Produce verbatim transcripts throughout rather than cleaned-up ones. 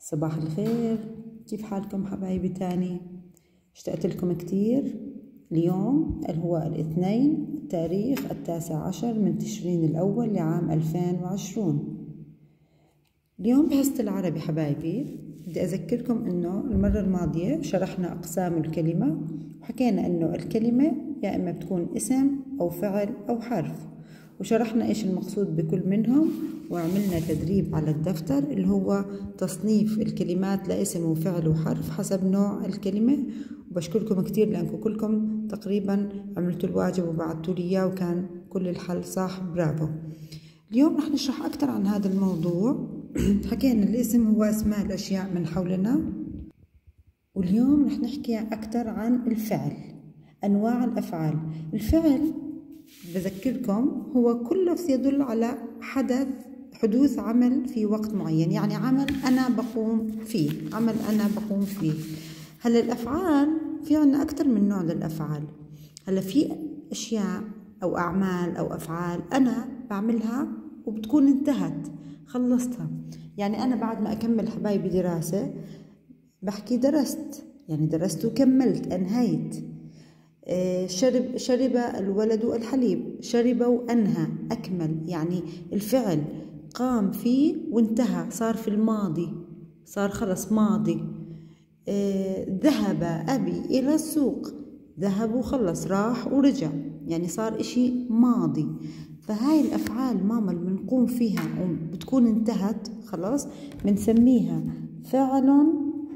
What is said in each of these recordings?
صباح الخير، كيف حالكم حبايبي تاني؟ اشتقت لكم كتير. اليوم هو الاثنين تاريخ التاسع عشر من تشرين الأول لعام ألفين وعشرون. اليوم بحصة العربي حبايبي بدي أذكركم إنه المرة الماضية شرحنا أقسام الكلمة وحكينا إنه الكلمة يا إما بتكون اسم أو فعل أو حرف، وشرحنا إيش المقصود بكل منهم، وعملنا تدريب على الدفتر اللي هو تصنيف الكلمات لاسم وفعل وحرف حسب نوع الكلمة. وبشكركم كتير لأنكم كلكم تقريبا عملتوا الواجب وبعتوا لي إياه وكان كل الحل صح، برافو. اليوم رح نشرح أكتر عن هذا الموضوع. حكينا الاسم هو أسماء الأشياء من حولنا، واليوم رح نحكي أكتر عن الفعل، أنواع الأفعال. الفعل بذكركم هو كل لفظ يدل على حدث حدوث عمل في وقت معين، يعني عمل أنا بقوم فيه، عمل أنا بقوم فيه. هلا الأفعال في عنا أكتر من نوع للأفعال. هلا في أشياء أو أعمال أو أفعال أنا بعملها وبتكون انتهت، خلصتها. يعني أنا بعد ما أكمل حبايبي دراسة بحكي درست، يعني درست وكملت، أنهيت. شرب شرب الولد الحليب، شرب وأنهى، أكمل. يعني الفعل قام فيه وانتهى، صار في الماضي، صار خلص ماضي. ذهب أبي إلى السوق، ذهب وخلص، راح ورجع، يعني صار إشي ماضي. فهاي الأفعال ماما اللي بنقوم فيها وبتكون انتهت خلاص بنسميها فعل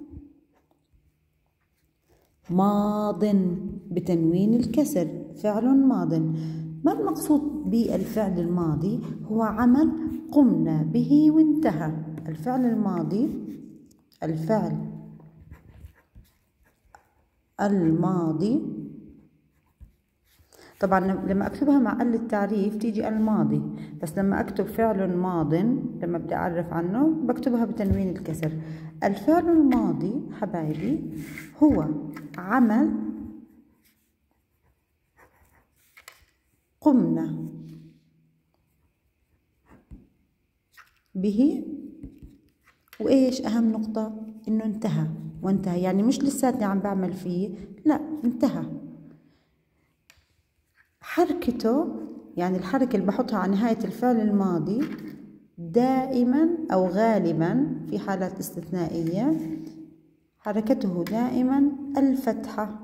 ماض بتنوين الكسر، فعل ماض. ما المقصود بالفعل الماضي؟ هو عمل قمنا به وانتهى. الفعل الماضي، الفعل الماضي طبعا لما اكتبها مع ال التعريف تيجي الماضي، بس لما اكتب فعل ماض لما بدي اعرف عنه بكتبها بتنوين الكسر. الفعل الماضي حبايبي هو عمل قمنا به، وايش اهم نقطة؟ انه انتهى. وانتهى يعني مش لساتني عم بعمل فيه، لا، انتهى. حركته، يعني الحركة اللي بحطها على نهاية الفعل الماضي دائما أو غالبا في حالات استثنائية حركته دائما الفتحة.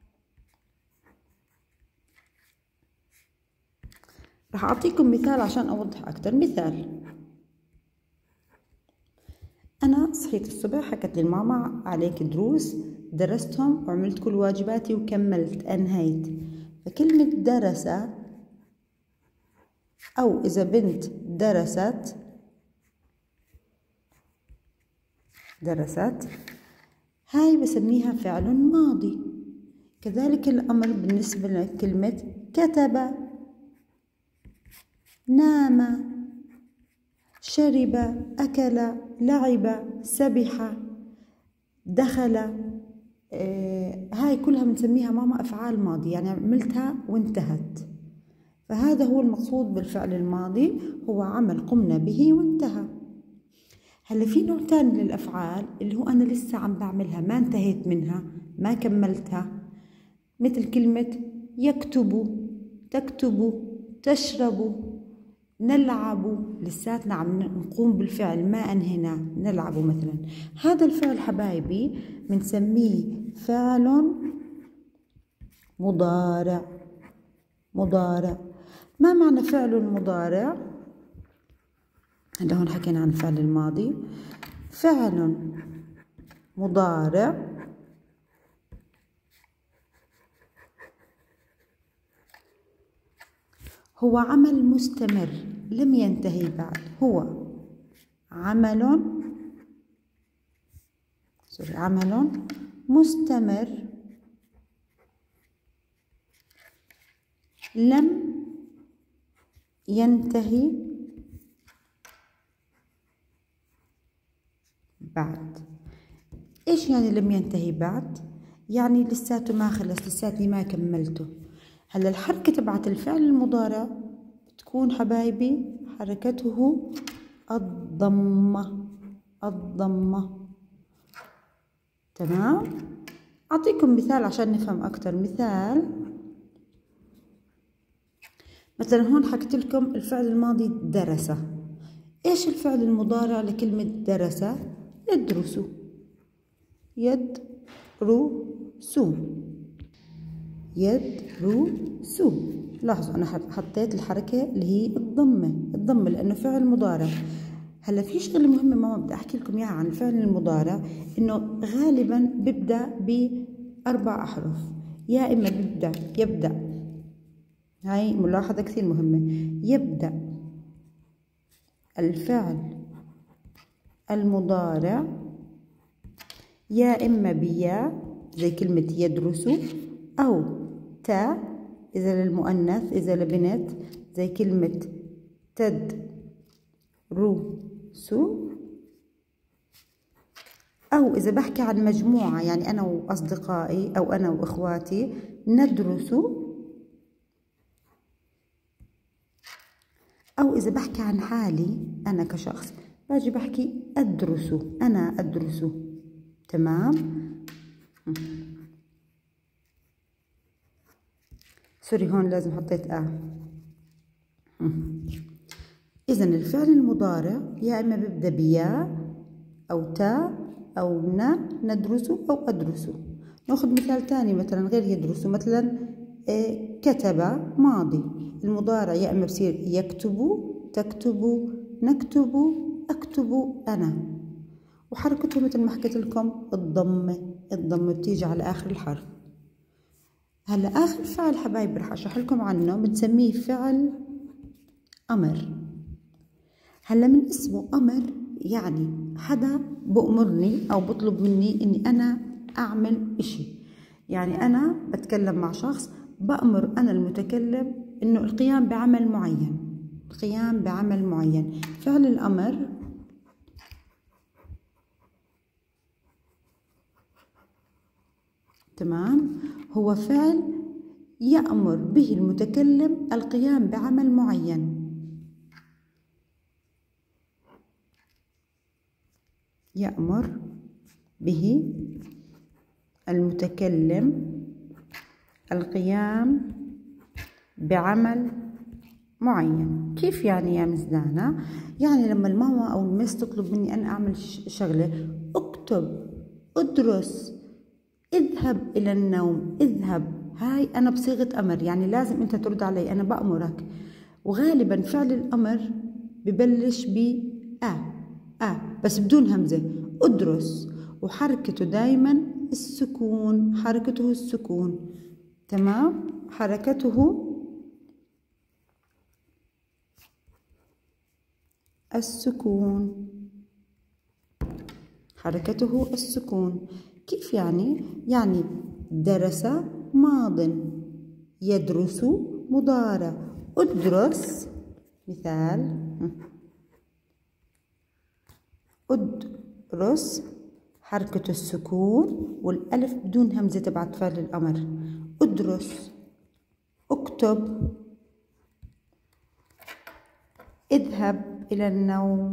رح أعطيكم مثال عشان أوضح أكتر. مثال: أنا صحيت الصبح، حكت لي الماما عليك دروس، درستهم وعملت كل واجباتي وكملت، أنهيت. فكلمة درس أو إذا بنت درست، درست هاي بسميها فعل ماضي. كذلك الأمر بالنسبة لكلمة كتب، نام، شرب، أكل، لعب، سبح، دخل. آه هاي كلها بنسميها ماما أفعال ماضي، يعني عملتها وانتهت. فهذا هو المقصود بالفعل الماضي، هو عمل قمنا به وانتهى. هلا في نوع تاني للأفعال اللي هو أنا لسه عم بعملها، ما انتهيت منها، ما كملتها، مثل كلمة يكتب، تكتب، تشرب، نلعب، لساتنا عم نقوم بالفعل ما أنهينا، نلعب مثلا. هذا الفعل حبايبي بنسميه فعل مضارع. مضارع. ما معنى فعل مضارع؟ هلا هون حكينا عن فعل الماضي. فعل مضارع هو عمل مستمر لم ينتهي بعد، هو عمل سوري عمل مستمر لم ينتهي بعد. ايش يعني لم ينتهي بعد؟ يعني لساته ما خلص، لساتني ما كملته. هلا الحركة تبعت الفعل المضارع بتكون حبايبي حركته الضمة، الضمة. تمام. أعطيكم مثال عشان نفهم أكتر. مثال مثلا هون حكيت لكم الفعل الماضي درس. إيش الفعل المضارع لكلمة درس؟ يدرس. يدرس يدرس. لاحظوا أنا حطيت الحركة اللي هي الضمة، الضمة لأنه فعل مضارع. هلا في شغلة مهمة ماما بدي أحكي لكم إياها عن الفعل المضارع، إنه غالبا بيبدأ بأربع أحرف، يا إما بيبدأ يبدأ، هاي ملاحظة كثير مهمة، يبدأ الفعل المضارع يا إما بيا زي كلمة يدرس، أو تا إذا للمؤنث، إذا لبنت زي كلمة تدرس، أو إذا بحكي عن مجموعة يعني أنا وأصدقائي أو أنا وإخواتي ندرس، أو إذا بحكي عن حالي أنا كشخص باجي بحكي أدرس، أنا أدرس. تمام. سوري هون لازم حطيت آ. إذا الفعل المضارع يا إما بيبدأ بيا أو تا أو نا، ندرس أو أدرس. ناخذ مثال تاني مثلا غير يدرس، مثلا إيه كتب ماضي، المضارع يا إما بصير يكتب، تكتب، نكتب، أكتب، أنا. وحركته مثل ما حكيت لكم الضمة، الضمة بتيجي على آخر الحرف. هلا آخر فعل حبايب رح أشرح لكم عنه بنسميه فعل أمر. هلا من اسمه أمر يعني حدا بأمرني أو بطلب مني إني أنا أعمل إشي، يعني أنا بتكلم مع شخص بأمر أنا المتكلم إنه القيام بعمل معين، القيام بعمل معين. فعل الأمر تمام هو فعل يأمر به المتكلم القيام بعمل معين. يأمر به المتكلم القيام بعمل معين. كيف يعني يا مس دانا؟ يعني لما الماما أو المس تطلب مني أن أعمل شغلة، اكتب، ادرس، اذهب إلى النوم، اذهب، هاي أنا بصيغة أمر، يعني لازم أنت ترد علي، أنا بأمرك. وغالبا فعل الأمر ببلش ب أ أ بس بدون همزة، ادرس، وحركته دايما السكون، حركته السكون. تمام. حركته السكون، حركته السكون. كيف يعني؟ يعني درس ماض، يدرس مضارع، ادرس مثال، ادرس حركة السكون والألف بدون همزة تبعت فعل الأمر. ادرس، اكتب، اذهب إلى النوم.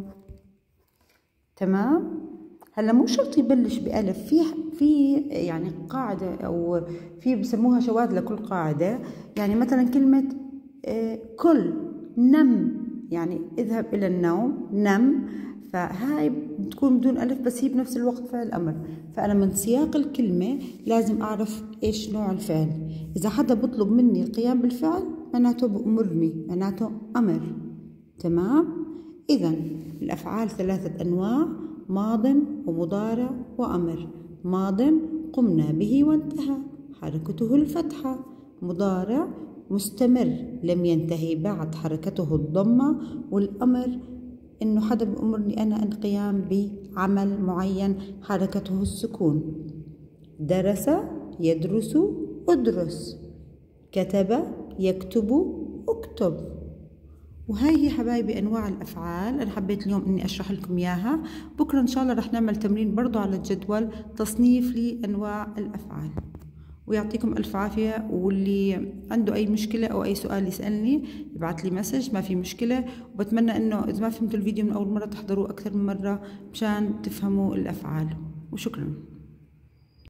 تمام. هلا مو شرط يبلش بألف، في في يعني قاعدة أو في بسموها شواذ لكل قاعدة. يعني مثلا كلمة كل، نم، يعني اذهب إلى النوم، نم، فهاي بتكون بدون ألف بس هي بنفس الوقت فعل أمر. فأنا من سياق الكلمة لازم أعرف إيش نوع الفعل. إذا حدا بطلب مني القيام بالفعل معناته بأمرني، معناته أمر. تمام. إذا الأفعال ثلاثة أنواع: ماض ومضارع وأمر. ماض قمنا به وانتهى، حركته الفتحة. مضارع مستمر لم ينتهي بعد، حركته الضمة. والأمر إنه حدا بأمرني أنا القيام بعمل معين، حركته السكون. درس، يدرس، أدرس. كتب، يكتب، أكتب. وهي هي حبايبي أنواع الأفعال. أنا حبيت اليوم إني أشرح لكم إياها. بكرة إن شاء الله رح نعمل تمرين برضو على الجدول تصنيف لأنواع الأفعال. ويعطيكم ألف عافية، واللي عنده أي مشكلة أو أي سؤال يسألني يبعث لي مسج، ما في مشكلة. وبتمنى إنه إذا ما فهمتوا الفيديو من أول مرة تحضروه أكثر من مرة مشان تفهموا الأفعال. وشكرا.